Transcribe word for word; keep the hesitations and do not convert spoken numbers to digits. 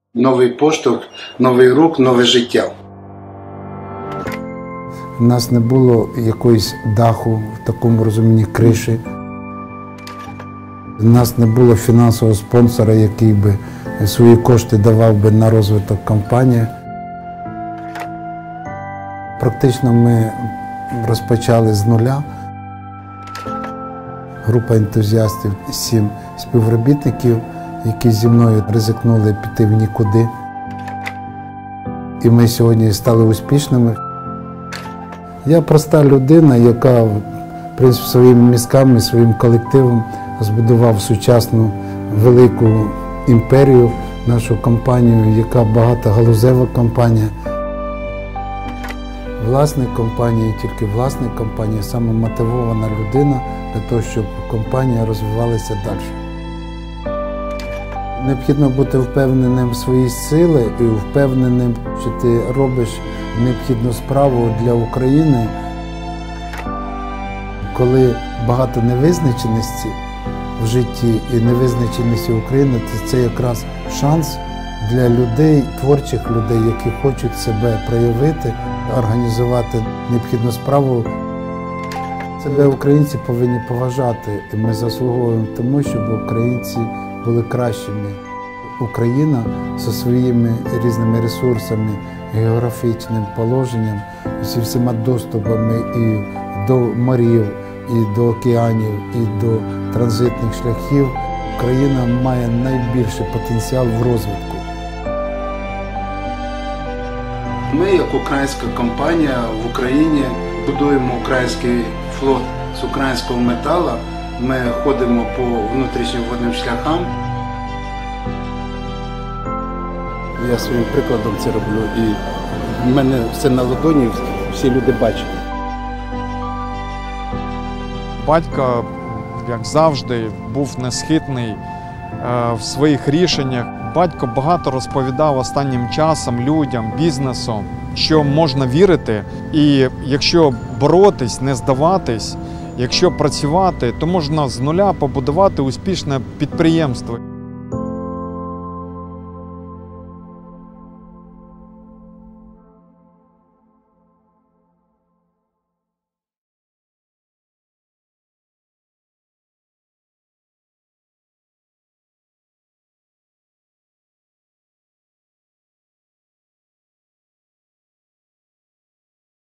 Новий поштовх, новий рух, нове життя. У нас не було якоїсь даху, в такому розумінні криші. У нас не було фінансового спонсора, який би свої кошти давав би на розвиток компанії. Практично ми розпочали з нуля. Група ентузіастів, сім співробітників, які зі мною ризикнули піти в нікуди. І ми сьогодні стали успішними. Я проста людина, яка в принципі, своїми мізками, своїм колективом збудував сучасну велику імперію, нашу компанію, яка багатогалузева компанія. Власник компанії, тільки власник компанії, саме мотивована людина для того, щоб компанія розвивалася далі. Необхідно бути впевненим в своїй сили і впевненим, що ти робиш необхідну справу для України. Коли багато невизначеності в житті і невизначеності України, то це якраз шанс для людей, творчих людей, які хочуть себе проявити, організувати необхідну справу. Себе українці повинні поважати, і ми заслуговуємо тому, щоб українці були кращими. Україна зі своїми різними ресурсами, географічним положенням, зі всіма доступами і до морів, і до океанів, і до транзитних шляхів. Україна має найбільший потенціал в розвитку. Ми, як українська компанія в Україні, будуємо український флот з українського металу. Ми ходимо по внутрішнім водним шляхам. Я своїм прикладом це роблю, і в мене все на ладоні, всі люди бачать. Батько, як завжди, був несхитний в своїх рішеннях. Батько багато розповідав останнім часом людям, бізнесу, що можна вірити, і якщо боротись, не здаватись, якщо працювати, то можна з нуля побудувати успішне підприємство.